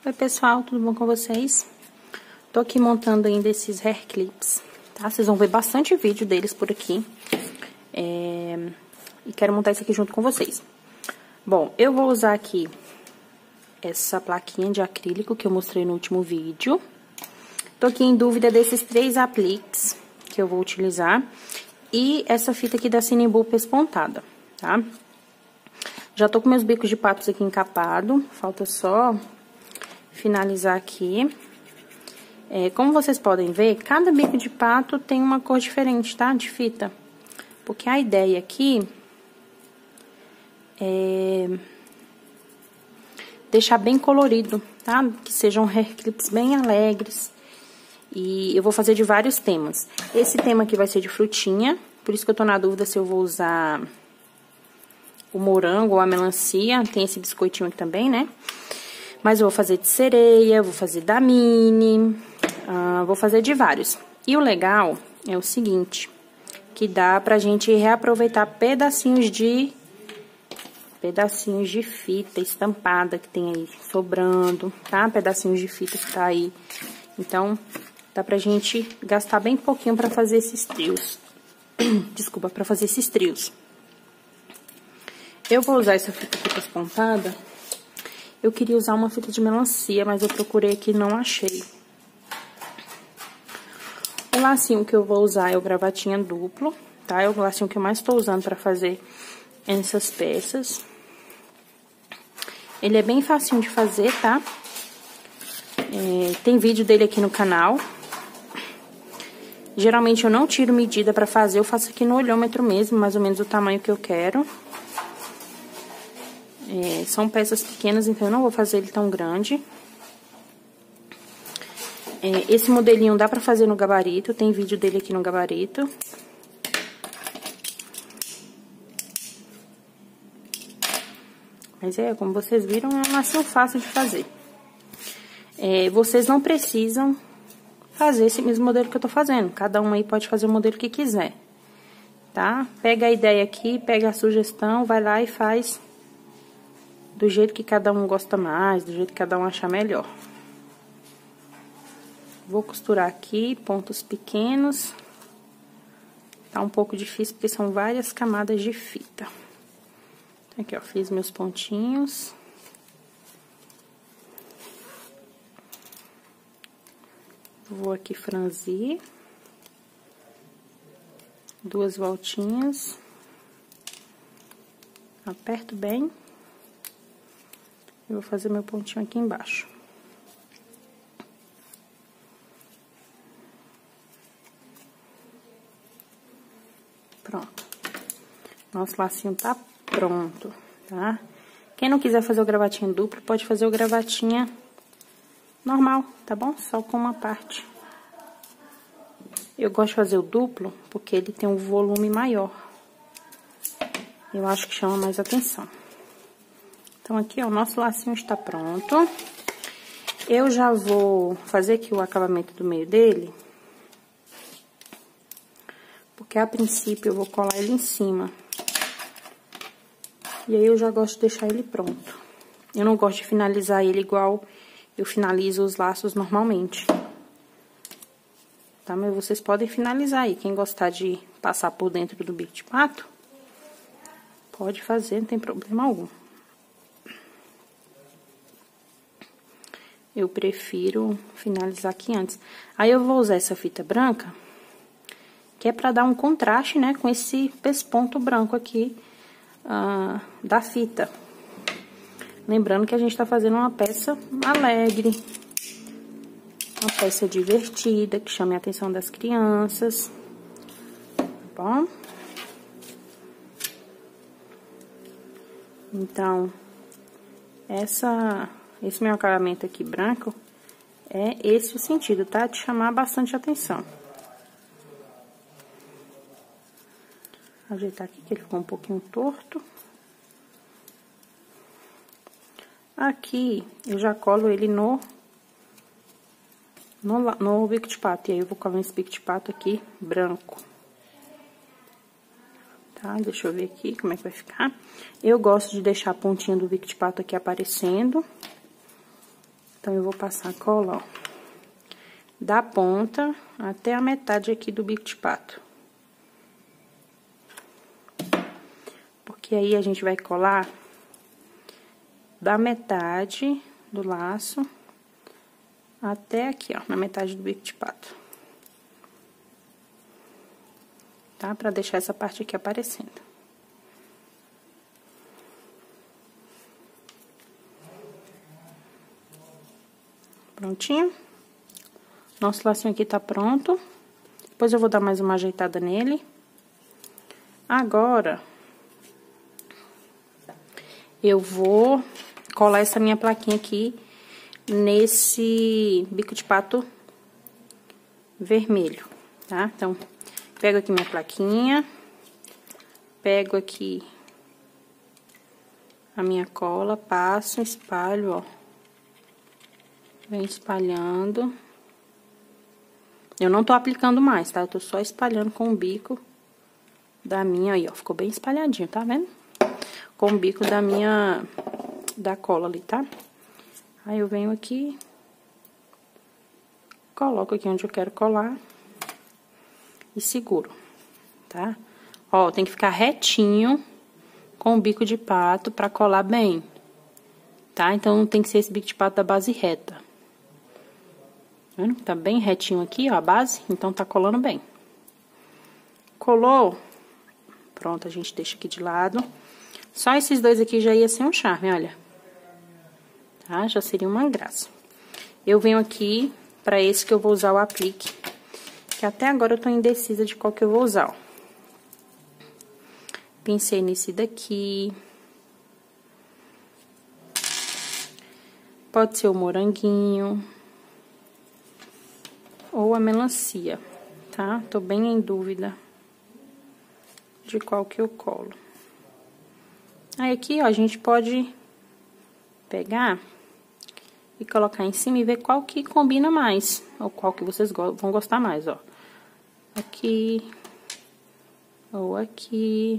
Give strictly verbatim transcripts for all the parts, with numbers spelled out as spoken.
Oi pessoal, tudo bom com vocês? Tô aqui montando ainda esses hair clips, tá? Vocês vão ver bastante vídeo deles por aqui. É... E quero montar isso aqui junto com vocês. Bom, eu vou usar aqui essa plaquinha de acrílico que eu mostrei no último vídeo. Tô aqui em dúvida desses três apliques que eu vou utilizar. E essa fita aqui da Cinembu pespontada, tá? Já tô com meus bicos de patos aqui encapado, falta só finalizar aqui. É, como vocês podem ver, cada bico de pato tem uma cor diferente, tá? De fita. Porque a ideia aqui é deixar bem colorido, tá? Que sejam hair clips bem alegres. E eu vou fazer de vários temas. Esse tema aqui vai ser de frutinha, por isso que eu tô na dúvida se eu vou usar o morango ou a melancia. Tem esse biscoitinho aqui também, né? Mas eu vou fazer de sereia, vou fazer da mini, uh, vou fazer de vários. E o legal é o seguinte, que dá pra gente reaproveitar pedacinhos de pedacinhos de fita estampada que tem aí sobrando, tá? Pedacinhos de fita que tá aí. Então, dá pra gente gastar bem pouquinho pra fazer esses trios. Desculpa, pra fazer esses trios. Eu vou usar essa fita aqui pespontada. Eu queria usar uma fita de melancia, mas eu procurei aqui e não achei. O lacinho que eu vou usar é o gravatinha duplo, tá? É o lacinho que eu mais tô usando pra fazer essas peças. Ele é bem facinho de fazer, tá? É, tem vídeo dele aqui no canal. Geralmente eu não tiro medida pra fazer, eu faço aqui no olhômetro mesmo, mais ou menos o tamanho que eu quero. É, são peças pequenas, então eu não vou fazer ele tão grande. É, esse modelinho dá pra fazer no gabarito, tem vídeo dele aqui no gabarito. Mas é, como vocês viram, é um lacinho fácil de fazer. É, vocês não precisam fazer esse mesmo modelo que eu tô fazendo. Cada um aí pode fazer o modelo que quiser, tá? Pega a ideia aqui, pega a sugestão, vai lá e faz do jeito que cada um gosta mais, do jeito que cada um achar melhor. Vou costurar aqui, pontos pequenos. Tá um pouco difícil porque são várias camadas de fita. Aqui, ó, fiz meus pontinhos. Vou aqui franzir. Duas voltinhas. Aperto bem. Eu vou fazer meu pontinho aqui embaixo. Pronto. Nosso lacinho tá pronto, tá? Quem não quiser fazer o gravatinha duplo, pode fazer o gravatinha normal, tá bom? Só com uma parte. Eu gosto de fazer o duplo porque ele tem um volume maior. Eu acho que chama mais atenção. Então, aqui, ó, o nosso lacinho está pronto. Eu já vou fazer aqui o acabamento do meio dele. Porque, a princípio, eu vou colar ele em cima. E aí, eu já gosto de deixar ele pronto. Eu não gosto de finalizar ele igual eu finalizo os laços normalmente. Tá? Mas vocês podem finalizar aí. Quem gostar de passar por dentro do bico de pato, pode fazer, não tem problema algum. Eu prefiro finalizar aqui antes. Aí, eu vou usar essa fita branca, que é pra dar um contraste, né, com esse pesponto branco aqui uh, da fita. Lembrando que a gente tá fazendo uma peça alegre, uma peça divertida, que chame a atenção das crianças, tá bom? Então, essa... Esse meu acabamento aqui branco é esse o sentido, tá? De chamar bastante atenção. Ajeitar aqui que ele ficou um pouquinho torto. Aqui eu já colo ele no no, no bico de pato. E aí eu vou colar esse bico de pato aqui branco. Tá? Deixa eu ver aqui como é que vai ficar. Eu gosto de deixar a pontinha do bico de pato aqui aparecendo. Então, eu vou passar a cola, ó, da ponta até a metade aqui do bico de pato. Porque aí a gente vai colar da metade do laço até aqui, ó, na metade do bico de pato. Tá? Pra deixar essa parte aqui aparecendo. Prontinho? Nosso lacinho aqui tá pronto. Depois eu vou dar mais uma ajeitada nele. Agora, eu vou colar essa minha plaquinha aqui nesse bico de pato vermelho, tá? Então, pego aqui minha plaquinha, pego aqui a minha cola, passo, espalho, ó. Vem espalhando. Eu não tô aplicando mais, tá? Eu tô só espalhando com o bico da minha, aí, ó. Ficou bem espalhadinho, tá vendo? Com o bico da minha, da cola ali, tá? Aí, eu venho aqui, coloco aqui onde eu quero colar e seguro, tá? Ó, tem que ficar retinho com o bico de pato pra colar bem, tá? Então, tem que ser esse bico de pato da base reta. Tá vendo? Tá bem retinho aqui, ó, a base, então tá colando bem. Colou, pronto, a gente deixa aqui de lado. Só esses dois aqui já ia ser um charme, olha. Tá? Já seria uma graça. Eu venho aqui pra esse que eu vou usar o aplique, que até agora eu tô indecisa de qual que eu vou usar, ó. Pincei nesse daqui. Pode ser o moranguinho. Ou a melancia, tá? Tô bem em dúvida de qual que eu colo. Aí, aqui, ó, a gente pode pegar e colocar em cima e ver qual que combina mais, ou qual que vocês vão gostar mais, ó. Aqui, ou aqui.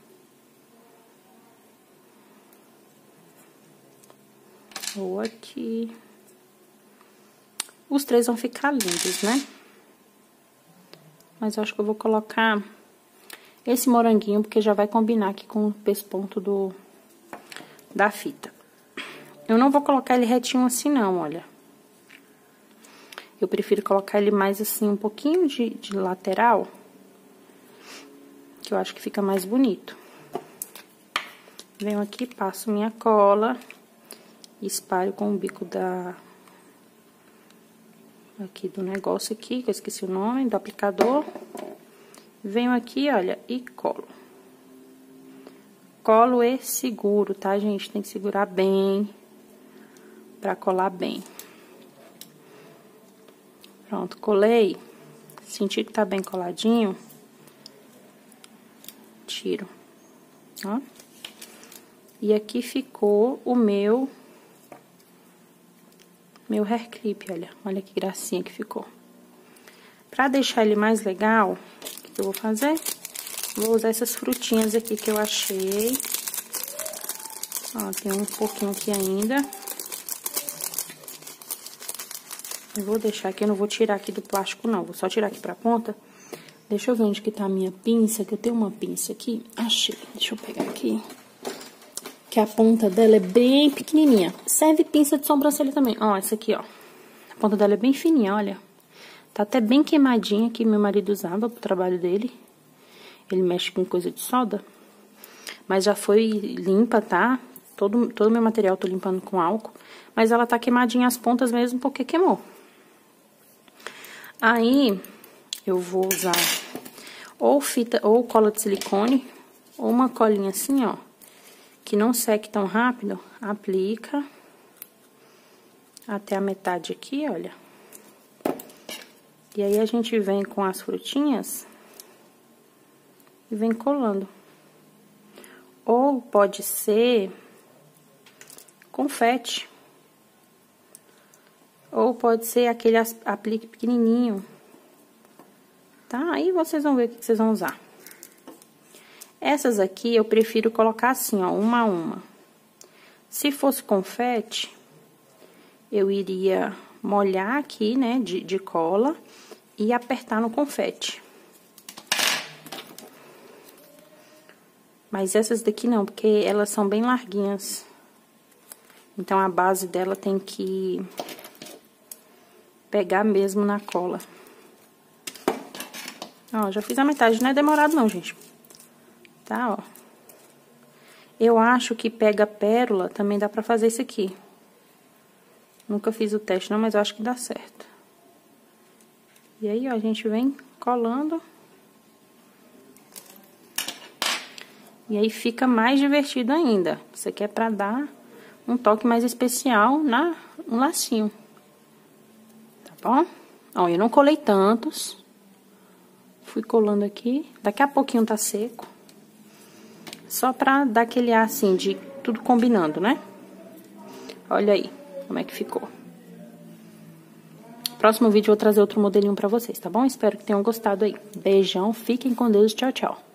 Ou aqui. Os três vão ficar lindos, né? Mas eu acho que eu vou colocar esse moranguinho, porque já vai combinar aqui com o pesponto do, da fita. Eu não vou colocar ele retinho assim, não, olha. Eu prefiro colocar ele mais assim, um pouquinho de, de lateral, que eu acho que fica mais bonito. Venho aqui, passo minha cola, espalho com o bico da... aqui do negócio aqui, que eu esqueci o nome, do aplicador. Venho aqui, olha, e colo. Colo e seguro, tá, gente? Tem que segurar bem, pra colar bem. Pronto, colei. Senti que tá bem coladinho. Tiro, ó. E aqui ficou o meu... meu hair clip, olha. Olha que gracinha que ficou. Pra deixar ele mais legal, o que eu vou fazer? Vou usar essas frutinhas aqui que eu achei. Ó, tem um pouquinho aqui ainda. Eu vou deixar aqui, eu não vou tirar aqui do plástico, não. Vou só tirar aqui pra ponta. Deixa eu ver onde que tá a minha pinça, que eu tenho uma pinça aqui. Achei. Deixa eu pegar aqui. Que a ponta dela é bem pequenininha. Serve pinça de sobrancelha também. Ó, essa aqui, ó. A ponta dela é bem fininha, olha. Tá até bem queimadinha, que meu marido usava pro trabalho dele. Ele mexe com coisa de solda. Mas já foi limpa, tá? Todo, todo o meu material eu tô limpando com álcool. Mas ela tá queimadinha as pontas mesmo, porque queimou. Aí, eu vou usar ou fita, ou cola de silicone, ou uma colinha assim, ó. Que não seque tão rápido, aplica até a metade aqui, olha. E aí, a gente vem com as frutinhas e vem colando. Ou pode ser confete. Ou pode ser aquele aplique pequenininho. Tá? Aí, vocês vão ver o que vocês vão usar. Essas aqui, eu prefiro colocar assim, ó, uma a uma. Se fosse confete, eu iria molhar aqui, né, de, de cola e apertar no confete. Mas essas daqui não, porque elas são bem larguinhas. Então, a base dela tem que pegar mesmo na cola. Ó, já fiz a metade, não é demorado não, gente. Tá, ó. Eu acho que pega pérola, também dá pra fazer isso aqui. Nunca fiz o teste não, mas eu acho que dá certo. E aí, ó, a gente vem colando. E aí, fica mais divertido ainda. Isso aqui é pra dar um toque mais especial na, no lacinho. Tá bom? Ó, eu não colei tantos. Fui colando aqui. Daqui a pouquinho tá seco. Só pra dar aquele ar, assim, de tudo combinando, né? Olha aí como é que ficou. Próximo vídeo eu vou trazer outro modelinho pra vocês, tá bom? Espero que tenham gostado aí. Beijão, fiquem com Deus, tchau, tchau.